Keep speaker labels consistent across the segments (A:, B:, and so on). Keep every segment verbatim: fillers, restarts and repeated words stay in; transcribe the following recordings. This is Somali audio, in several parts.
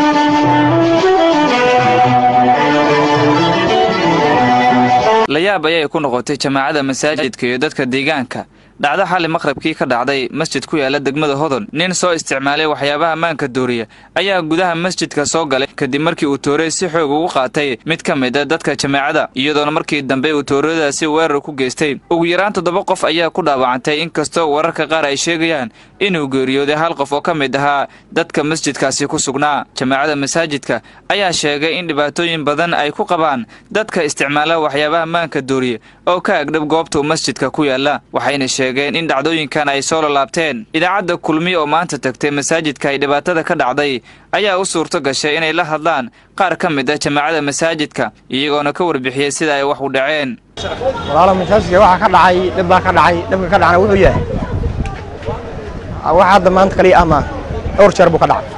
A: la yaab ayay ku noqotay jamaacada masaajidka iyo dadka deegaanka dhacdo xalli maqribkii ka dhacday masjid ku yaala degmada Hodon nin soo isticmaalay waxyaabaha maanka dooriya ayaa gudaha masjidka soo galay kadib markii uu tooray si xoog ugu qaatay mid ka mid ah dadka jamaacada iyadoona markii dambe uu tooradaasi weerar ku geystay ugu yaraan toddoba qof ayaa ku dhaawacantay inkastoo wararka qaar ay sheegayaan inuu geeriyooday hal qof oo ka mid ahaa dadka masjidkaasi ku sugnaa jamaacada masaajidka ayaa sheegay in dhibaatooyin badan ay ku qabaan dadka isticmaala waxyaabaha maanka dooriya oo ka agdhab goobta masjidka ku yaala waxayna sheegeen in dhacdooyinkan ay soo laabteen idaacadda kulmi oo maanta tagtay masaajidka ay dhibaatada ka dhacday ayaa u suurto gashay inay la hadlaan qaar ka mid ah jamaacada masaajidka iyagoona ka warbixiyay sida ay wax u dhaceen
B: walaalo masaajidka waxa ka dhacay dib baa ka dhacay dibka ka dhacay wuxuu yahay waxa hadda maanta kaliya ama dhowr jeer buu ka dhacay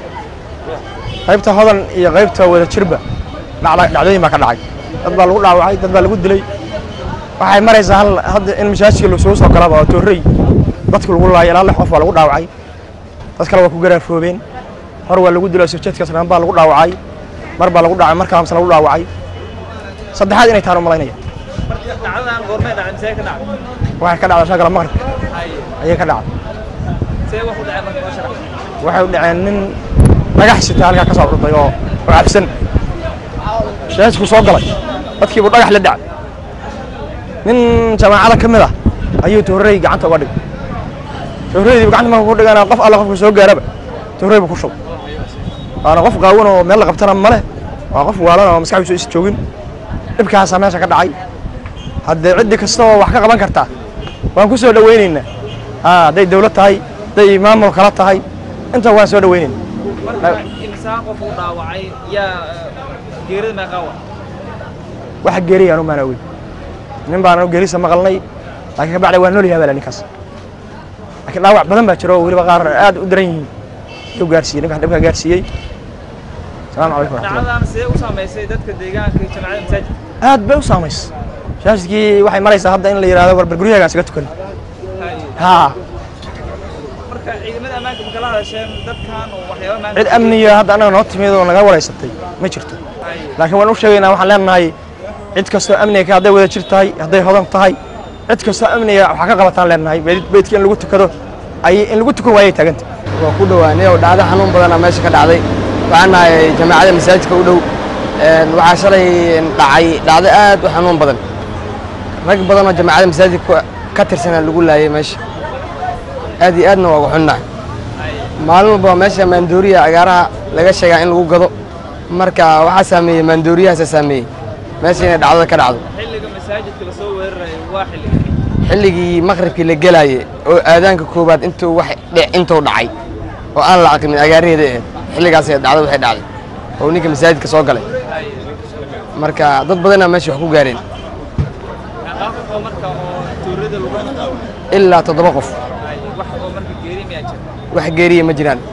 B: qaybta Hodan iyo qaybta wada jirba dhacdooyin baa ka dhacay dad baa lagu dhaawacay dad baa lagu dilay waxay maraysaa hal hadda in masaajidka loo soo galaba oo tooray dadku lagu laayay ilaa lix qof waa lagu dhaawacay dad kale waa ku garaafoobeen hor waa lagu dilay sirjadka sanaan baa lagu dhaawacay mar baa lagu dhacay markaa amsan lagu dhaawacay saddexaad inay taano malaynaya
A: dhacdadan goormay dhacay see ka dhacay
B: waxa ka dhacay shaqada maqrib ayay ka dhacay
A: see wax u dhacay markaa sharax
B: waxa u dhacay nin dhagax sita halka ka soo urtay oo cabsan shaashku soo galay dadkii buu dhagax la dhacay nin jamaacada kamid ah ayuu tooray gacanta uga dhigay tooreeyay gacanta ma ku dhigana qof alla qofka soo gaaraba tooray buu ku shub ana qof qaawan oo meel la qabtana male waa qof waalan oo maskaxdiisu is joogin dhibkaas meesha ka dhacay hadda cid kasta oo wax ka qaban karta waan ku soo dhaweynaynaa ha day dawlad tahay day maamul kala tahay inta waan soo dhaweynaynaa
A: imsaan qof uu dhaawacay ya geerida ma qawa
B: wax geeriya anu maana weey nin baan geerisa maqalnay laakiin bacda waa nool yahay ninkaas laakiin dhaawac badan baa jiro waliba qaar aad u daran yihiin iyo gaarsiiyay ninka dhibka gaarsiiyay salaam alaykum
A: dhacdadan see u saameysay dadka deegaanka iyo jamaacada masaajidka
B: aad bay u saameysay shaashkii waxay maraysaa hadda in la yiraahdo warbar guryaha isaga tukan ha
A: marka ciidamada amaanka ma kala hadasheen dadkan oo waxyaabo maanta
B: cid amniga hadda anaga noo timid oo naga wareysatay ma jirto laakiin waan u sheegaynaa waxaan leenahay cid kasta amniga hadday wada jirtahay hadday Hodan tahay cid kasta amniga waxa ka qabataan leenahay beedka in lagu tukado ay in lagu tukan waayay tagantay
C: waa ku dhawaanay oo dhacdo xanuun badan meesha ka dhacday waxaan nahay jamaacada masaajidka u dhow een waxa shalay dhacay dhacdo aad u xanuun badan rag badan oo jamaacada masaajidka ka tirsan lagu laayay meesha aad iyo aadna waa xunnahay maalin walba meesha maandooriya agaaraha laga sheegaa in lagu gado marka waxa saameeyay maandooriyaha saameeyay meesha inay dhacdo ka dhacdo
A: xilliga masaajidka la soo weeraray waa xilliga
C: xilligii maqribkii la galayay oo aadaanka koobaad intuu wax dhic intuu dhacay oo aan la aqmin agaaraheeda xilligaas ay dhacdo waxay dhacday oo ninka masaajidka soo galay marka dad badan meesha wax ku gaareen
A: marka oo toorada lagu qaaday
C: ilaa toddoba qof
A: wax oo marka geeri ma jiro
C: wax geeriye ma jiraan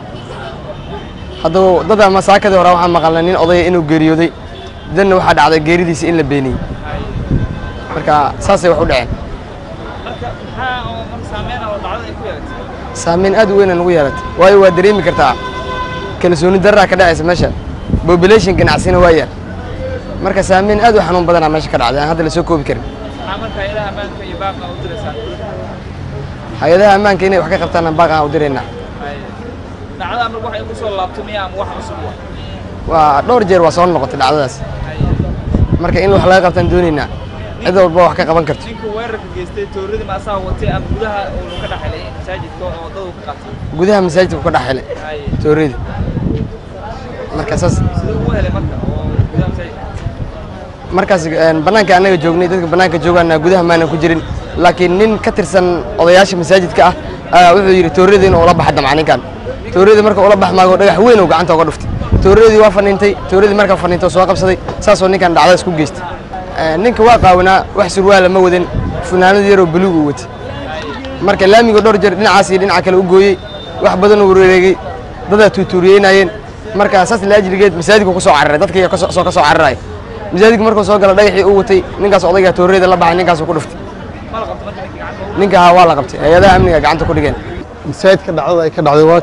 C: hadda dad ama saakada hore waxaan maqalnay nin oday inuu geeriyooday dadna waxa dhacday geeridiisa in la beeniyay marka saasay wax u dhaceen
A: marka waxa oo man saameyn oo dhacdo ay ku yeelatay
C: saameyn aad u weyn ugu yeelatay waayo waa dareemi kartaa kalsooni darra ka dhacaysa meesha population ganacsina waa yar marka saameyn aad u xanuun badan meesha ka dhacday aan hadda la soo koobi karin
A: marka hay'adaha amaanka iyo baaqa u diraysan
C: hay'adaha amaanka inay wax ka qabtaan baaqa u direynaa
A: dhacdo amar waxay ku soo laabtumay ama wax cusub
C: waa dhowr jeer waa soo noqotay dhacdadaas marka in wax laga qabtaan doonaynaa cid walba wax ka qaban karto
A: ninka weerarka geystay toorada ma asaa watay ama gudaha uu ka dhaxlay masaajidka oo dad ka qabtay
C: gudaha masaajidka ka dhaxlay toorada marka saas
A: sidoo uu helay marka oo gudaha masaajidka
C: markaas banaanka anaga joognay dadka banaanka joogaana gudaha maana ku jirin laakiin nin ka tirsan odayaasha masaajidka ah wuxuu yiri toorada inuu la baxdo macninkan toorada marka uu la baxmaago dhagax weyn oo gacanta uga dhuftay tooradii waa faniintay tooradii marka faniinto soo qabsaday saasoo ninkan dhacda isku geystay ninka waa qaawanaa wax surwaal ma wadan funaanad yar oo buluug u watay marka laamiga dhowr jeer dhinacaas iyo dhinaca kale u gooyay wax badan uu wareegay dad tuutuuriyeynayeen marka saas la ajrigeed masaajidku ku soo cararay dadkii soo ka soo cararay masaajidku markuu soo galay dhagaxii uu watay ninkaas odayga toorada la baxay ninkaas ku dhuftay ninka waa la qabtay hay'adaha amniga gacanta ku dhigeen
D: masaajidka dhacdada ay ka dhacday waa kan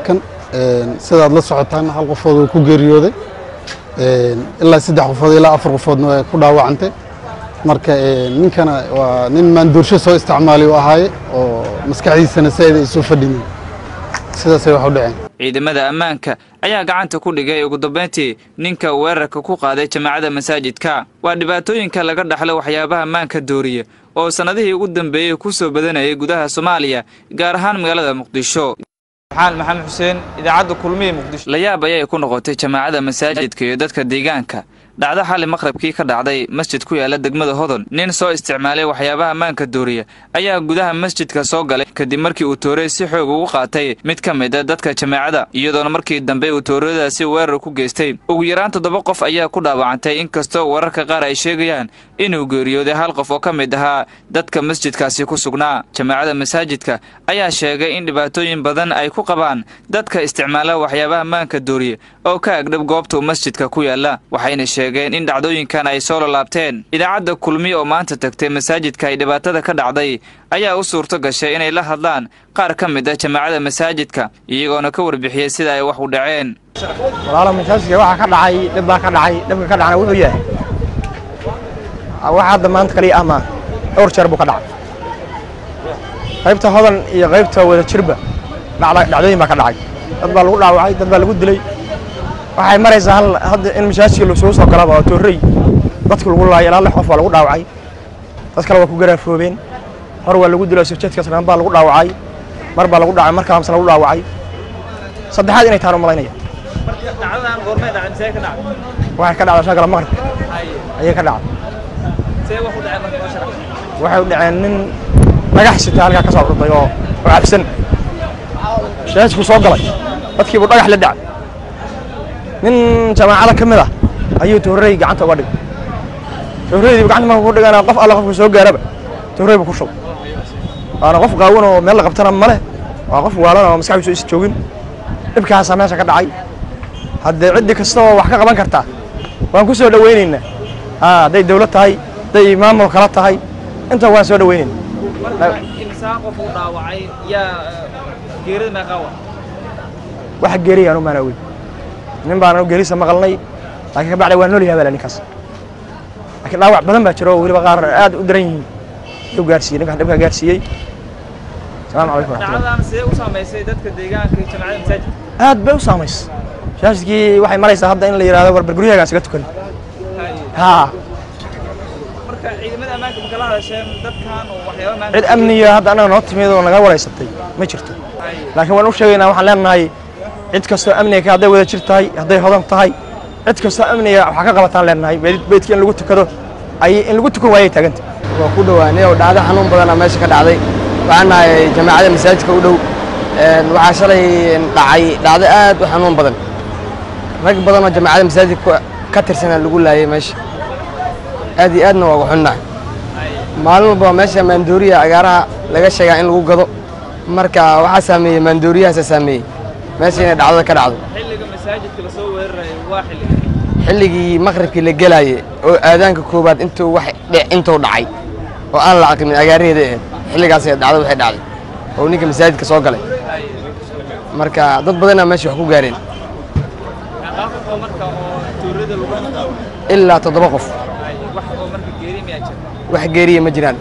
D: sidaad la socotaan hal qofood uu ku geeriyooday ilaa saddex qofood ilaa afar qofoodna way ku dhaawacantay marka ninkana waa nin maanduursho soo isticmaalay oo ahaaye oo maskaxdiisana sayid ay soo fadhinin sidaasay wax u dhaceen
A: ciidamada ammaanka ayaa gacanta ku dhigay ugu dambeyntii ninka weerarka ku qaaday jamaacada masaajidka waa dhibaatooyinka laga dhaxlo waxyaabaha ammaanka dooriya oo sanadihii ugu dambeeyay ku soo badanayay gudaha Soomaaliya gaar ahaan magaalada Muqdisho waxaan maxamed xuseen idaacada kulmiye Muqdisho la yaab ayay ku noqotay jamaacada masaajidka iyo dadka deegaanka dhacdo xalay maqribkii ka dhacday masjid ku yaala degmada Hodon nin soo isticmaalay waxyaabaha ammaanka dooriya ayaa gudaha masjidka soo galay kadib markii uu toorey si xoog ugu qaatay mid ka mid ah dadka jamaacada iyadoo markii dambe uu tooreydaasi weerar ku geystay ugu yaraan toddoba qof ayaa ku dhaawacantay inkastoo wararka qaar ay sheegayaan inuu geeriyooday hal qof oo ka mid ahaa dadka masjidkaasi ku sugnaa jamaacada masaajidka ayaa sheegay in dhibaatooyin badan ay ku qabaan dadka isticmaala waxyaabaha ammaanka dooriya oo ka agdhab goobta masjidka ku yaala waxayna in dhacdooyinkan ay soo laabteen idaacada kulmiye oo maanta tagtay masaajidka ay dhibaatada ka dhacday ayaa u suurto gashay inay la hadlaan qaar ka mid ah jamaacada masaajidka iyagoona ka warbixiyay sida ay wax u dhaceen
B: walaalo masaajidka waxa ka dhacay dib baa ka dhacay dibka ka dhacay wuxuu yahay waxa hadda maanta kaliya ama dhowr jeer buu ka dhacay qaybta Hodan iyo qaybta wada jirba dhacdooyin baa ka dhacay dad baa lagu dhaawacay dad baa lagu dilay waxay maraysaa hal hadda in masaajidka loo soo soo galaba toorey dadku lagu laayay ilaa lix qof waa lagu dhaawacay dad kale waa ku garaafoobeen hor waa lagu dilay sujeedka sanad baa lagu dhaawacay mar baa lagu dhacay mar kale lagu dhaawacay saddexaad inay taaro malaynaya
A: marka dhacdadan goorma dhacay see ka dhacay
B: waxa ka dhacay shaqada maqrib ayay ka dhacay
A: see wax u dhacay marka sharax
B: waxa u dhacay nin dhagax sita halka ka soo urday oo cabsan masaajidku soo galay dadkii buu dhagax la dhacay nin jamaacada kamid ah ayuu toorey gacanta uga dhigay tooreydi gacanta markuu dhigana qof alla qofku soo gaaraba toorey buu ku shubay ana qof qaawan oo meel la qabtana ma leh waa qof waalan oo maskaxdiisu is joogin dhibkaas meesha ka dhacay hadda cid kasta oo wax ka qaban karta waan ku soo dhaweynaynaa ah day dawlad tahay day maamul kala tahay inta waan soo dhaweynaynaa
A: imsaan qof uu dhaawacay ya geerida ma qawa
B: wax geeriyaan uma naaway nin baan oo geerisa maqalnay laakiin ka bacday waa nool yahay ninkaas laakiin dhaawac badan baa jiro waliba qaar aad u daran yihiin iyo gaarsiiyay ninka dhibka gaarsiiyay salaam alaykum
A: dhacdadan see u saameysay dadka deegaanka iyo jamaacada masaajidka
B: aad bay u saameysay masaajidkii waxay maraysaa hadda in la yiraahdo war guryahaas iga tukan ha
A: marka ciidamada ammaanka ma kala hadasheen dadkan oo waxyaabo maanta
B: cid amniga hadda anaga noo timid oo naga wareysatay ma jirto laakiin waan u sheegaynaa waxaan leenahay cid kastoo amniga hadday wada jir tahay hadday Hodan tahay cid kastoo amniga waxa ka qabataan leenahay beedka in lagu tukado ay in lagu tukan waayay taaganta
C: waa ku dhawaanay oo dhacdo xanuun badan ah meesha ka dhacday waxaan nahay jamaacada masaajidka u dhow een waxa shalay dhacay dhacdo aad u xanuun badan rag badan oo jamaacada masaajidka ka tirsan lagu laayay meesha aad iyo aadna waa xunnahay maalin walba meesha maandooriya agaaraha laga sheegaa in lagu gado marka waxa saameeyay maandooriyaha saameeyay meesha inay dhacdo ka dhacdo
A: xilliga masaajidka la soo weeraray waa xilliga
C: xilligii maqribkii la galayay oo aadaanka koobaad intuu wax intuu dhacay oo aan la aqmin agaaraheeda ee xilligaas ay dhacdo waxay dhacday oo ninka masaajidka soo galay marka dad badan ayaa meesha wax ku gaareen
A: marka oo toorada lagu
C: ilaa toddoba qof
A: wax oo marka geeri ma jiro
C: wax geeriye ma jiraan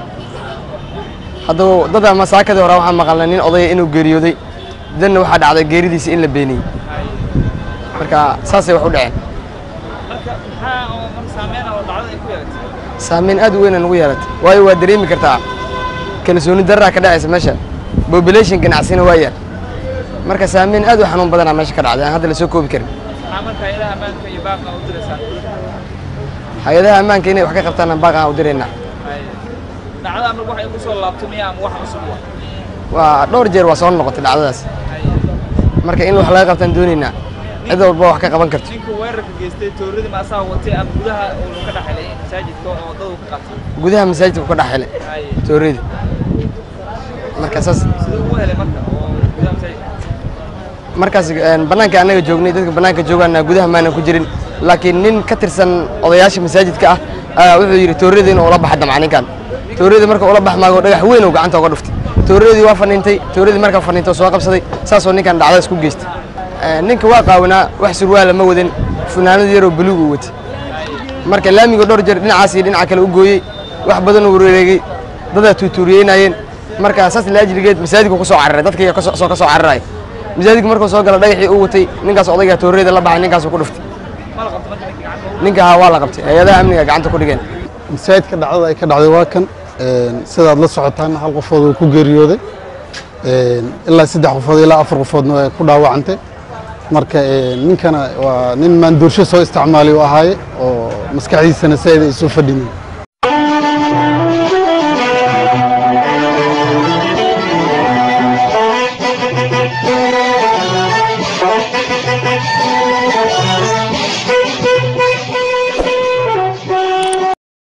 C: hadda dad ama saakadii hore waxaan maqalnay nin oday inuu geeriyooday danna waxa dhacday geeridiisa in la beeniyay marka saasay wax u dhaceen
A: marka maxaa oo mar saameyn oo dhacdo ay ku yeelatay
C: saameyn aad u weyn aan ugu yeelatay waayo waa dareemi kartaa kalsooni darraa ka dhacaysa meesha population ganacsina waa yar marka saameyn aad u xanuun badan ah meesha ka dhacday aan hadda la soo koobi karin
A: marka hay'adaha ammaanka iyo baaqa u diraysan
C: hay'adaha ammaanka inay wax ka qabtaan baaqa u direynaa
A: dhacdo ama wax ay ku soo laabto miya ama wax cusub
C: waa dhowr jeer waa soo noqotay dhacdadaas marka in wax laga qabtaan doonaynaa cid walba wax ka qaban karto
A: ninka weerarka geystay toorada ma asaa watay ama gudaha uu ka dhaxlay masaajidka oo dad uu ka qatay
C: gudaha masaajidka ka dhaxlay toorada marka saas
A: sidoo uu helay marka oo gudaha masaajidka
C: markaas banaanka anaga joognay dadka banaanka joogaana gudaha maana ku jirin laakiin nin ka tirsan odayaasha masaajidka ah wuxuu yiri toorada inuu la baxay damacninkan toorada marka uu la baxmaago dhagax weyn oo gacanta uga dhuftay tooradii waa faniintay tooradii marka faniinto soo qabsaday saasoo ninkan dhacdo isku geystay ninka waa qaawanaa wax surwaala ma wadin funaanad yaroo buluug uu watay marka laamiga dhowr jeer dhinacaas iyo dhinaca kale u gooyey wax badan uu wareegay dadaa tuutuuriyeynayeen marka saas laajrigeed masaajidku ku soo cararay dadkii ka soo ka soo cararay masaajidku markuu soo gala dhagaxii uu watay ninkaas odayga toorreeda la baxay ninkaas ku dhuftay ninka ha waa la qabtay hay'adaha amniga gacanta ku dhigeen
D: masaajidka dhacdada ay ka dhacday waa kan sidaad la socotaan hal qofood uu ku geeriyooday ilaa saddex qofood ilaa afar qofoodna way ku dhaawacantay marka ninkana waa nin maandoorsho soo isticmaalay oo ahaaye oo maskaxdiisana saa'id ay soo fadhinin